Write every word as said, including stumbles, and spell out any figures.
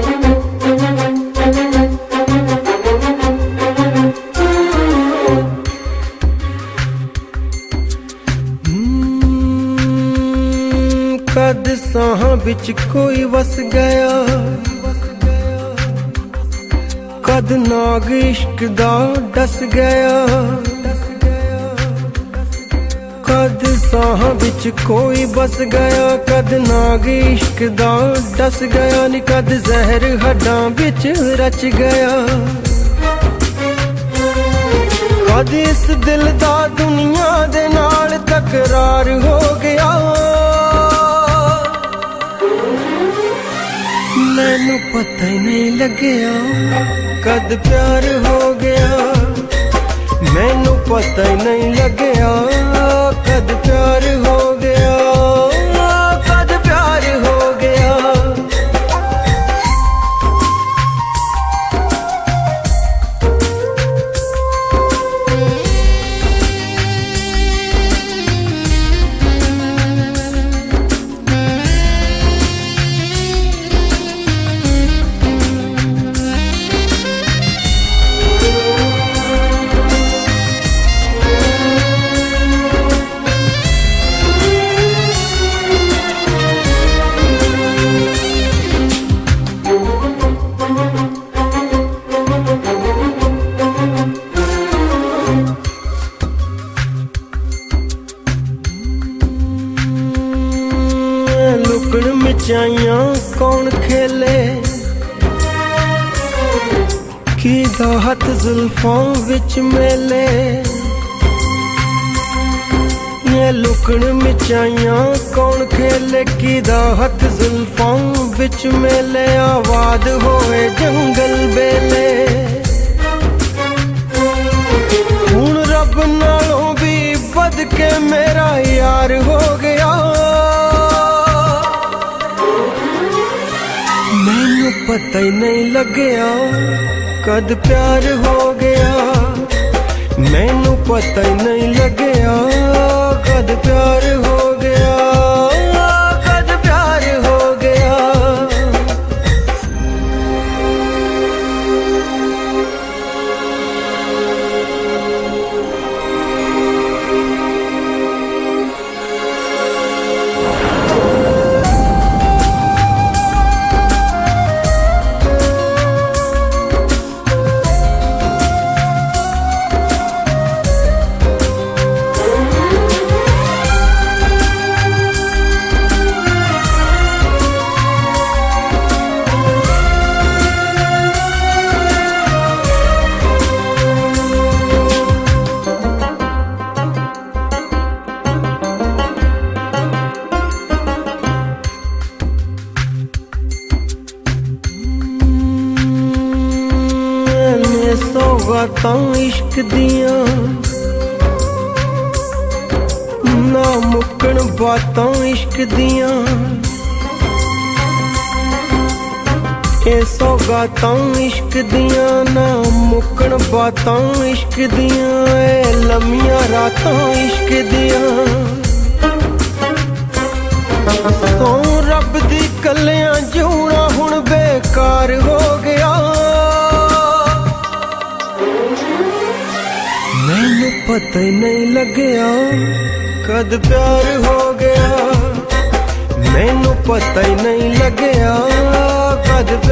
कद साहां बिच कोई वस गया, कद नाग इश्क दा डस गया। कद साहां बिच कोई बस गया, कद नाग इश्क दा डस गया नी, कद जहर हड्डां बिच रच गया। कद इस दिल दा दुनिया दे नाल तकरार हो गया। मैनू पता ही नहीं लगया कद प्यार हो गया। मैनू पता ही नहीं लगया कद प्यार हो गया, कद प्यार हो गया। लुकण मिचाइयां कौन खेले, की दाहत जुल्फों विच मेले। ये लुकण मिचाइयां कौन खेले, की दाहत जुल्फों विच मेले। आबाद होए जंगल बेले, हुण रब नालों भी बद के मेरा यार हो गया। मैनू पता ही नहीं लगया कद प्यार हो गया। मैनू पता ही नहीं लगया कद प्यार हो गया, कद प्यार हो गया। सौगातां इश्क दियां ना मुक्कण बातां इश्क दियां। ये सौगातां इश्क दियां ना मुक्कण बातां इश्क दियां। ए लम्मियां रातां इश्क दियां, सौ रब दी कलियां जूना हुण बेकार हो गया। मैनू पता ही नहीं लगया कद प्यार हो गया। मैनू पता ही नहीं लगया कद